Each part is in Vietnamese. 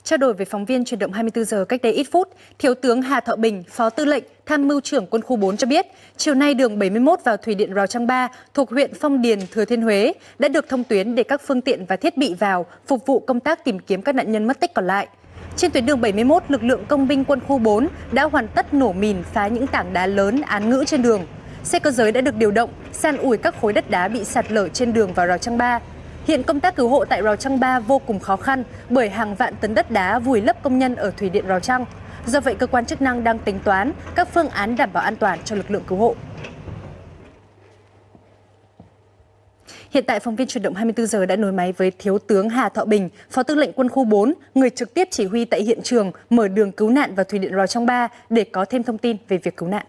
Trao đổi với phóng viên Chuyển động 24 giờ cách đây ít phút, Thiếu tướng Hà Thọ Bình, Phó Tư lệnh Tham mưu trưởng Quân khu 4 cho biết, chiều nay đường 71 vào thủy điện Rào Trăng Ba thuộc huyện Phong Điền, Thừa Thiên Huế đã được thông tuyến để các phương tiện và thiết bị vào phục vụ công tác tìm kiếm các nạn nhân mất tích còn lại. Trên tuyến đường 71, lực lượng công binh Quân khu 4 đã hoàn tất nổ mìn phá những tảng đá lớn án ngữ trên đường. Xe cơ giới đã được điều động, san ủi các khối đất đá bị sạt lở trên đường vào Rào Trăng Ba. Hiện công tác cứu hộ tại Rào Trăng Ba vô cùng khó khăn bởi hàng vạn tấn đất đá vùi lấp công nhân ở thủy điện Rào Trăng. Do vậy, cơ quan chức năng đang tính toán các phương án đảm bảo an toàn cho lực lượng cứu hộ. Hiện tại, phóng viên Chuyển động 24 giờ đã nối máy với Thiếu tướng Hà Thọ Bình, Phó Tư lệnh Quân khu 4, người trực tiếp chỉ huy tại hiện trường mở đường cứu nạn vào thủy điện Rào Trăng Ba để có thêm thông tin về việc cứu nạn.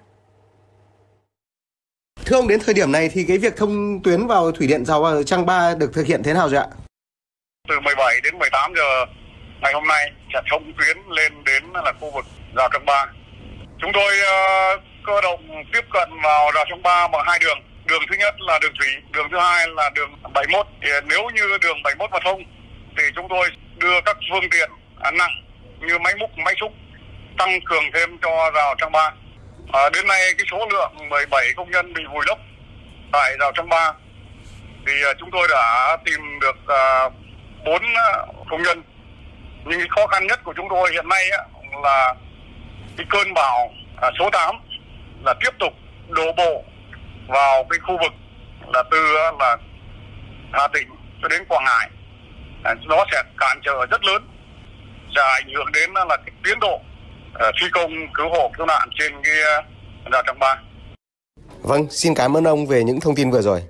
Thưa ông, đến thời điểm này thì cái việc thông tuyến vào thủy điện Rào Trăng Ba được thực hiện thế nào rồi ạ? Từ 17 đến 18 giờ ngày hôm nay sẽ thông tuyến lên đến là khu vực Rào Trăng Ba. Chúng tôi cơ động tiếp cận vào Rào Trăng Ba bằng hai đường. Đường thứ nhất là đường thủy, đường thứ hai là đường 71. Thì nếu như đường 71 mà thông thì chúng tôi đưa các phương tiện nặng như máy múc, máy xúc tăng cường thêm cho Rào Trăng Ba. Đến nay cái số lượng 17 công nhân bị vùi lấp tại Rào Trăng Ba thì chúng tôi đã tìm được 4 công nhân. Nhưng cái khó khăn nhất của chúng tôi hiện nay là cái cơn bão số 8 là tiếp tục đổ bộ vào cái khu vực là từ là Hà Tĩnh cho đến Quảng Ngãi. Nó sẽ cản trở rất lớn, sẽ ảnh hưởng đến là cái tiến độ thi công cứu hộ cứu nạn trên cái Rào Trăng Ba. Vâng, xin cảm ơn ông về những thông tin vừa rồi.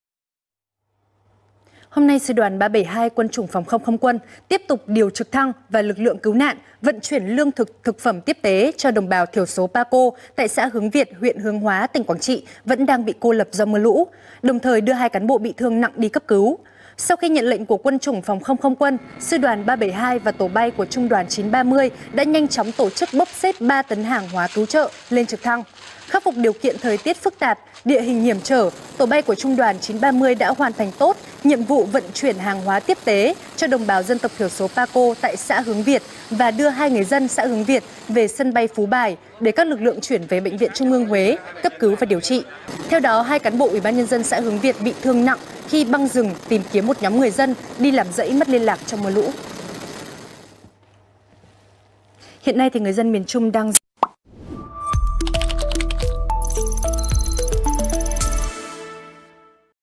Hôm nay, Sư đoàn 372 Quân chủng Phòng không Không quân tiếp tục điều trực thăng và lực lượng cứu nạn vận chuyển lương thực, thực phẩm tiếp tế cho đồng bào thiểu số Paco tại xã Hướng Việt, huyện Hướng Hóa, tỉnh Quảng Trị vẫn đang bị cô lập do mưa lũ, đồng thời đưa 2 cán bộ bị thương nặng đi cấp cứu. Sau khi nhận lệnh của Quân chủng Phòng không Không quân, Sư đoàn 372 và tổ bay của Trung đoàn 930 đã nhanh chóng tổ chức bốc xếp 3 tấn hàng hóa cứu trợ lên trực thăng. Khắc phục điều kiện thời tiết phức tạp, địa hình hiểm trở, tổ bay của Trung đoàn 930 đã hoàn thành tốt nhiệm vụ vận chuyển hàng hóa tiếp tế cho đồng bào dân tộc thiểu số Paco tại xã Hướng Việt và đưa 2 người dân xã Hướng Việt về sân bay Phú Bài để các lực lượng chuyển về Bệnh viện Trung ương Huế cấp cứu và điều trị. Theo đó, 2 cán bộ Ủy ban nhân dân xã Hướng Việt bị thương nặng khi băng rừng tìm kiếm một nhóm người dân đi làm rẫy mất liên lạc trong mưa lũ. Hiện nay thì người dân miền Trung đang